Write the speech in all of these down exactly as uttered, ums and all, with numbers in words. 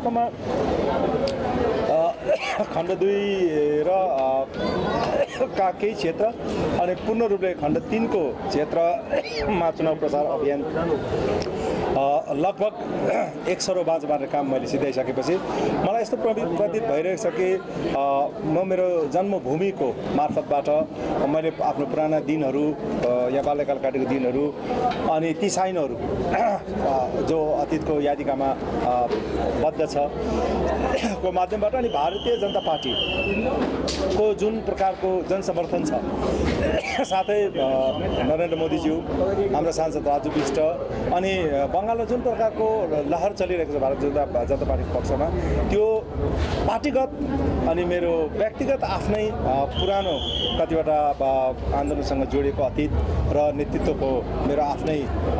वास्तवमा खण्ड दुई र का केही क्षेत्र अनि पूर्ण रूपले खण्ड तीनको क्षेत्रमा चुनाव प्रचार अभियान लगभग एक सरो बाज बारेर काम मैले सिधाइसकेपछि मलाई यस्तो प्रतीत भइरहेको छ कि म मेरो जन्मभूमिको मार्फतबाट मैले आफ्नो पुराना दिनहरू या बाल्यकाल काटेको दिनहरू अनि ती साइनहरू जो अतीतको यादिकामा बद्ध छ को माध्यमबाट अनि भारतीय जनता पार्टीको जुन प्रकारको जनसमर्थन छ साथै नरेन्द्र मोदीज्यू हाम्रो सांसद राजु विष्ट अनि बङ्गालमा जुन प्रकारको लहर चलिरहेको छ भारतीय जनता जनता पार्टीको पक्षमा त्यो पार्टीगत अनि मेरो व्यक्तिगत आफ्नै पुरानो कतिवटा आन्दोलनसँग जोडिएको अतीत र नेतृत्वको मेरो आफ्नै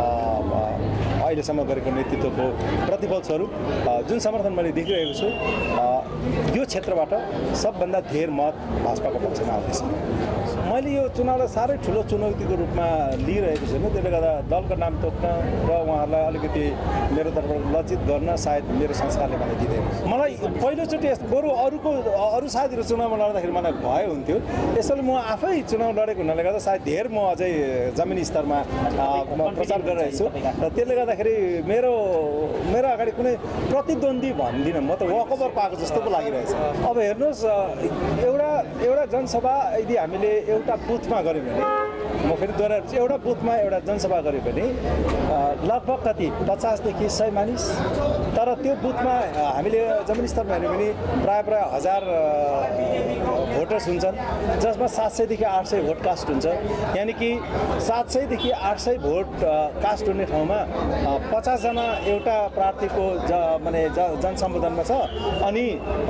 अहिलेसम्म गरेको नेतृत्वको प्रतिफलस्वरूप जुन समर्थन मैले देखिरहेको छु यो क्षेत्रबाट सबभन्दा धेर मत भाजपाको पक्षमा आउँदैछ। मैले यो चुनावलाई साह्रै ठुलो चुनौतीको रूपमा लिइरहेको छैन, त्यसले गर्दा दलको नाम तोक्न र उहाँहरूलाई अलिकति मेरो तर्फबाट लज्जित गर्न सायद मेरो संस्कारले मलाई दिँदैन। मलाई पहिलोचोटि बरु अरूको अरू साथीहरू चुनावमा लड्दाखेरि मलाई भय हुन्थ्यो, यसैले म आफै चुनाव लडेको हुनाले गर्दा सायद धेर म अझै जमिनी स्तरमा म प्रचार गरिरहेको छु र त्यसले गर्दाखेरि मेरो मेरो अगाडि कुनै प्रतिद्वन्दी भन्दिनँ, म त वकओभर पाएको जस्तो पो लागिरहेछ। अब हेर्नुहोस्, एउटा एउटा जनसभा यदि हामीले एउटा बुथमा गऱ्यौँ भने म फेरि दोहोऱ्याएर एउटा बुथमा एउटा जनसभा गऱ्यो भने लगभग कति पचासदेखि सय मानिस, तर त्यो बुथमा हामीले जमिन स्तरमा हेऱ्यौँ भने प्रायः प्रायः हजार भोटर्स हुन्छन्, जसमा सात सयदेखि आठ सय भोट कास्ट हुन्छ। यानि कि सात सयदेखि आठ सय भोट कास्ट हुने ठाउँमा पचासजना एउटा प्रार्थीको ज माने ज जनसम्बोधनमा छ अनि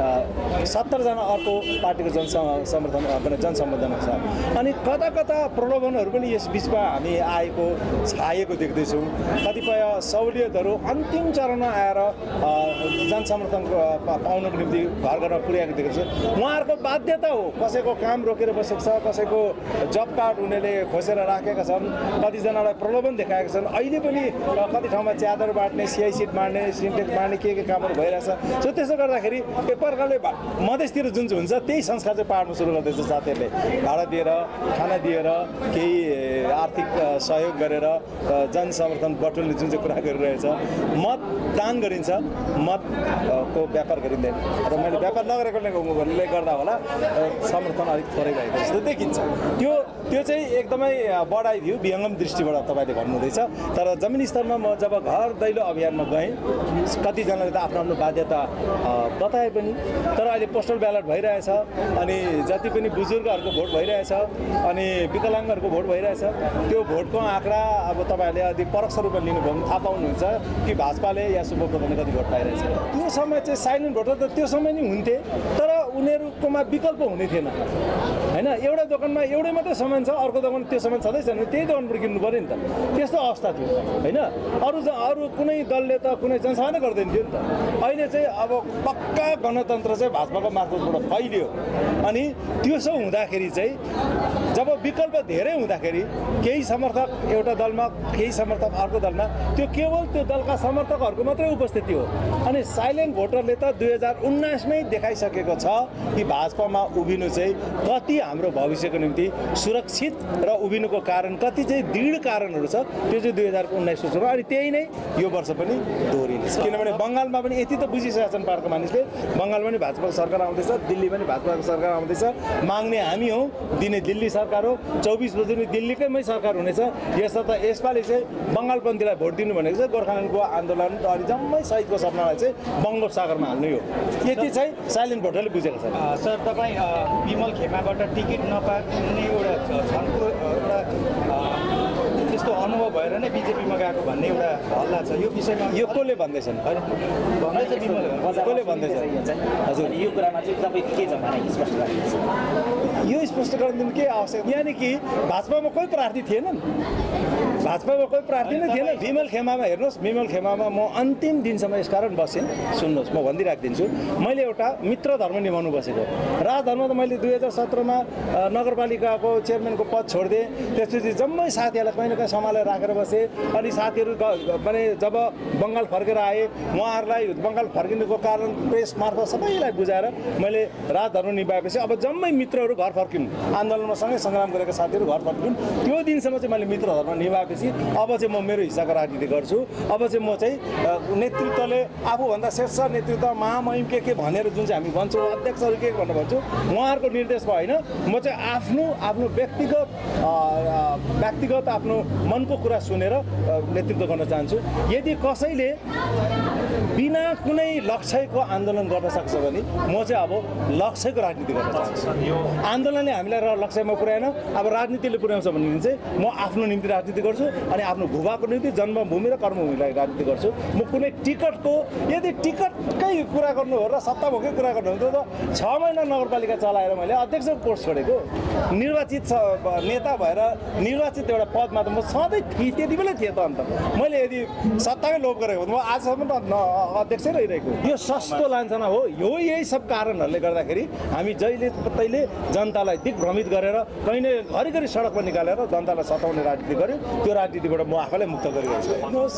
सत्तरजना अर्को पार्टीको जनसमर्थन माने जनसम्बोधनमा छ। अनि कता कता प्रलोभनहरू पनि यस बिचमा हामी आएको छाएको देख्दैछौँ। कतिपय सहुलियतहरू अन्तिम चरणमा आएर जनसमर्थन पाउनको निम्ति घर घरमा पुर्याएको देखेको छु। उहाँहरूको बाध्यता हो, कसैको काम रोकेर बसेको छ, कसैको जब कार्ड उनीहरूले खोसेर राखेका छन्, कतिजनालाई प्रलोभन देखाएका छन्। अहिले पनि कति ठाउँमा च्यादर बाँड्ने, सिआई सिट बाँड्ने, सिन्टेक्स बाँड्ने के के कामहरू भइरहेछ। सो त्यसो गर्दाखेरि एक प्रकारले मधेसतिर जुन चाहिँ हुन्छ त्यही संस्कार चाहिँ पार्नु सुरु गर्दैछ। साथीहरूले भाडा दिएर, खाना दिएर, केही आर्थिक सहयोग गरेर जनसमर्थन बटुल्ने जुन चाहिँ कुरा गरिरहेछ। मत दान गरिन्छ, मतको व्यापार गरिँदैन र मैले व्यापार नगरेकोले गर्दा होला समर्थन अलिक थोरै भएको जस्तो देखिन्छ। त्यो त्यो चाहिँ एकदमै बढाइ भ्यू विहङ्गम दृष्टिबाट तपाईँले भन्नुहुँदैछ। तर जमिन स्तरमा म जब घर दैलो अभियानमा गएँ, कतिजनाले त आफ्नो आफ्नो बाध्यता बताए पनि, तर अहिले पोस्टल ब्यालेट भइरहेछ अनि जति पनि बुजुर्गहरूको भोट भइरहेछ अनि विकलाङ्गहरूको भोट भइरहेछ, त्यो भोटको आँकडा अब तपाईँहरूले यदि परोक्ष रूपमा लिनुभयो भने थाहा पाउनुहुन्छ कि भाजपाले या सुब्रतले कति भोट पाइरहेछ। त्यो समय चाहिँ साइलेन्ट भोटर त त्यो समय नै हुन्थे, तर उनीहरूकोमा विकल्प हुने थिएन होइन। एउटा दोकानमा एउटै मात्रै सामान छ, अर्को दोकान त्यो सामान छँदै छैन, त्यही दोकानबाट किन्नु पऱ्यो नि त। त्यस्तो अवस्था थियो होइन। अरू अरू कुनै दलले त कुनै जनसभा नै गर्दैन थियो नि त। अहिले चाहिँ अब पक्का गणतन्त्र चाहिँ भाजपाको मार्फतबाट फैलियो अनि त्यसो हुँदाखेरि चाहिँ जब विकल्प धेरै हुँदाखेरि केही समर्थक एउटा दलमा, केही समर्थक अर्को दलमा, त्यो केवल त्यो दलका समर्थकहरूको मात्रै उपस्थिति हो। अनि साइलेन्ट भोटरले त दुई हजार उन्नाइसमै देखाइसकेको छ कि भाजपामा उभिनु चाहिँ कति हाम्रो भविष्यको निम्ति सुरक्षित र उभिनुको कारण कति चाहिँ दृढ कारणहरू छ। त्यो चाहिँ दुई हजार उन्नाइसको चुनाव अनि त्यही नै यो वर्ष पनि दोहोरिनेछ। किनभने बङ्गालमा पनि यति त बुझिसकेका छन् पाहाडको मानिसले, बङ्गालमा पनि भाजपाको सरकार आउँदैछ, दिल्ली पनि भाजपाको सरकार आउँदैछ। माग्ने हामी हौँ, दिने दिल्ली सरकार हो, चौबिस बजी पनि दिल्लीकैमै सरकार हुनेछ। यसो त यसपालि चाहिँ बङ्गालपन्थीलाई भोट दिनु भनेको चाहिँ गोर्खाल्यान्डको आन्दोलन अनि जम्मै सहितको सपनालाई चाहिँ बङ्गोपसागरमा हाल्नु हो। यति चाहिँ साइलेन्ट भोटरले बुझेको छ। सर, तपाईँ विमल खेमाबाट टिकट नपाउने एउटा छनको एउटा त्यस्तो अनुभव भएर नै बिजेपीमा गएको भन्ने एउटा हल्ला छ, यो विषयमा यो कसले भन्दैछन्? भन्दैछ विमल कसले भन्दैछ? हजुर, यो कुरामा चाहिँ तपाईँ के छ भने स्पष्ट गरिदिनुहोस्। यो स्पष्ट गरिदिनु के आवश्यक? यानि कि भाजपामा कोही प्रार्थी थिएनन्, भाजपामा कोही प्रार्थी नै थिएन। विमल खेमामा हेर्नुहोस्, विमल खेमामा म अन्तिम दिनसम्म यसकारण बसेँ। सुन्नुहोस्, म भनिदिइराखिदिन्छु, मैले एउटा मित्र धर्म निभाउनु बसेको। राजधर्म त मैले दुई हजार सत्रमा नगरपालिकाको चेयरम्यानको पद छोडिदिएँ। त्यसपछि जम्मै साथीहरूलाई कहीँ न कहीँ सम्हालेर राखेर बसेँ। अनि साथीहरू भने जब बङ्गाल फर्केर आए, उहाँहरूलाई बङ्गाल फर्किनुको कारण प्रेस मार्फत सबैलाई बुझाएर मैले राजधर्म निभाएपछि अब जम्मै मित्रहरू घर फर्किन्। आन्दोलनमा सँगै सङ्ग्राम गरेका साथीहरू घर फर्किन्। त्यो दिनसम्म चाहिँ मैले मित्र धर्म निभाएपछि अब चाहिँ म मेरो हिस्साको राजनीति गर्छु। अब चाहिँ म चाहिँ नेतृत्वले आफूभन्दा शीर्ष नेतृत्व महामहिम के के भनेर जुन चाहिँ हामी भन्छौँ, अध्यक्षहरू के भनेर भन्छौँ, उहाँहरूको निर्देशमा होइन, म चाहिँ आफ्नो आफ्नो व्यक्तिगत व्यक्तिगत आफ्नो मनको कुरा सुनेर नेतृत्व गर्न चाहन्छु। यदि कसैले बिना कुनै लक्ष्यको आन्दोलन गर्न सक्छ भने म चाहिँ अब लक्ष्यको राजनीति गर्न चाहन्छु। आन्दोलनले हामीलाई लक्ष्यमा पुर्याएन, अब राजनीतिले पुर्याउँछ भने चाहिँ म आफ्नो निम्ति राजनीति गर्छु अनि आफ्नो भूभाको निम्ति जन्मभूमि र कर्मभूमिलाई राजनीति गर्छु। म कुनै टिकटको यदि टिकटकै कुरा गर्नु हो र सत्ताभोगकै कुरा गर्नु हो त छ महिना नगरपालिका चलाएर मैले अध्यक्षको पोस्ट छोडेको। निर्वाचित नेता भएर निर्वाचित एउटा पदमा त म सधैँ थिएँ, त्यति बेलै थिएँ त। अन्त मैले यदि सत्ताकै लोभ गरेको म आजसम्म त अध्यक्षै रहिरहेको। यो सस्तो लान्छना हो। यो यही सब कारणहरूले गर्दाखेरि हामी जहिले तैले जनतालाई दिग्भ्रमित गरेर कहीँ न घरिघरि सडकमा निकालेर जनतालाई सताउने राजनीति गर्यो। त्यो राजनीतिबाट म आफैलाई मुक्त गरिरहेको छु। हेर्नुहोस्,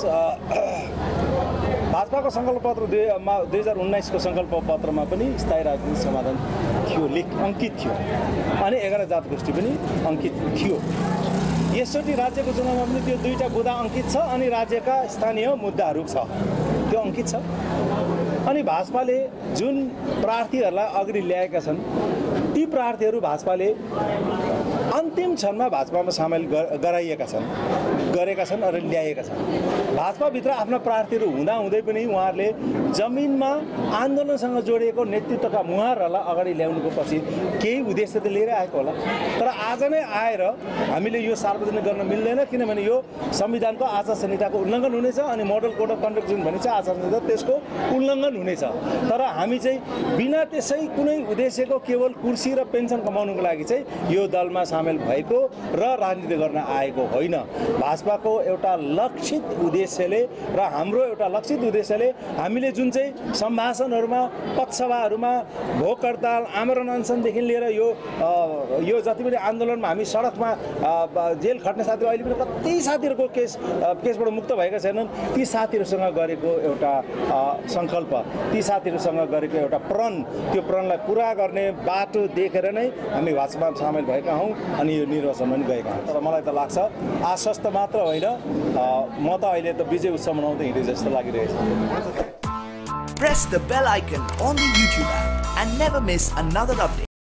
भाजपाको सङ्कल्प पत्र दुई दुई हजार उन्नाइसको सङ्कल्प पत्रमा पनि स्थायी राजनीतिक समाधान थियो, लेख अङ्कित थियो। अनि एघार जात गोष्ठी पनि अङ्कित थियो। यसचोटि राज्यको चुनावमा पनि त्यो दुईवटा बुँदा अङ्कित छ अनि राज्यका स्थानीय मुद्दाहरू छ, त्यो अङ्कित छ। अनि भाजपाले जुन प्रार्थीहरूलाई अगाडि ल्याएका छन्, ती प्रार्थीहरू भाजपाले अन्तिम क्षणमा भाजपामा सामेल गराइएका छन् गरेका छन् र ल्याएका छन्। भाजपाभित्र आफ्ना प्रार्थीहरू हुँदाहुँदै पनि उहाँहरूले जमिनमा आन्दोलनसँग जोडिएको नेतृत्वका मुहारहरूलाई अगाडि ल्याउनुको पछि केही उद्देश्य त लिएर आएको होला। तर आज नै आएर हामीले यो सार्वजनिक गर्न मिल्दैन, किनभने यो संविधानको आचार संहिताको उल्लङ्घन हुनेछ अनि मोडल कोड अफ कन्डक्ट जुन भनिन्छ आचार संहिता, त्यसको उल्लङ्घन हुनेछ। तर हामी चाहिँ बिना त्यसै कुनै उद्देश्यको केवल कुर्सी र पेन्सन कमाउनुको लागि चाहिँ यो दलमा सामेल भएको र राजनीति गर्न आएको होइन। भाजपाको एउटा लक्षित उद्देश्यले र हाम्रो एउटा लक्षित उद्देश्यले हामीले जुन चाहिँ सम्भाषणहरूमा, पक्षसभाहरूमा, भोक हडताल, आमरण अनसनदेखि लिएर यो यो जति पनि आन्दोलनमा हामी सडकमा जेल खट्ने साथीहरू अहिले पनि कति साथीहरूको केस केसबाट मुक्त भएका छैनन्। ती साथीहरूसँग गरेको एउटा सङ्कल्प, ती साथीहरूसँग गरेको एउटा प्रण, त्यो प्रणलाई पुरा गर्ने बाटो देखेर नै हामी भाजपामा सामेल भएका हौँ अनि यो निर्वाचनमा पनि गएका हौँ। तर मलाई त लाग्छ आश्वस्त मात्र होइन, म त अहिले त विजय उत्सव मनाउँदै हिँडे जस्तो लागिरहेछ। Press the bell icon on the YouTube app and never miss another update.